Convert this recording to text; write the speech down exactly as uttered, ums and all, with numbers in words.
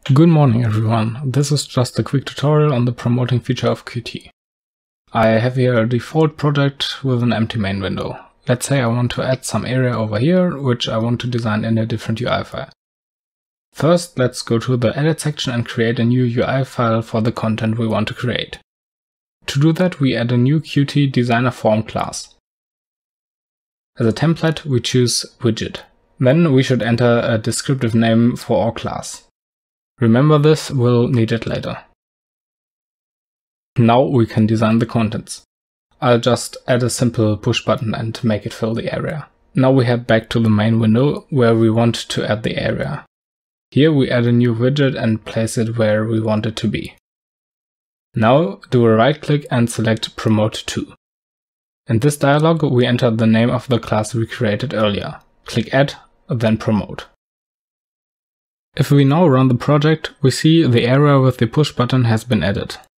Good morning everyone, this is just a quick tutorial on the promoting feature of Qt. I have here a default project with an empty main window. Let's say I want to add some area over here, which I want to design in a different U I file. First, let's go to the edit section and create a new U I file for the content we want to create. To do that, we add a new Qt designer form class. As a template, we choose widget. Then we should enter a descriptive name for our class. Remember this, we'll need it later. Now we can design the contents. I'll just add a simple push button and make it fill the area. Now we head back to the main window where we want to add the area. Here we add a new widget and place it where we want it to be. Now do a right click and select Promote to. In this dialog we enter the name of the class we created earlier. Click Add, then Promote. If we now run the project, we see the area with the push button has been added.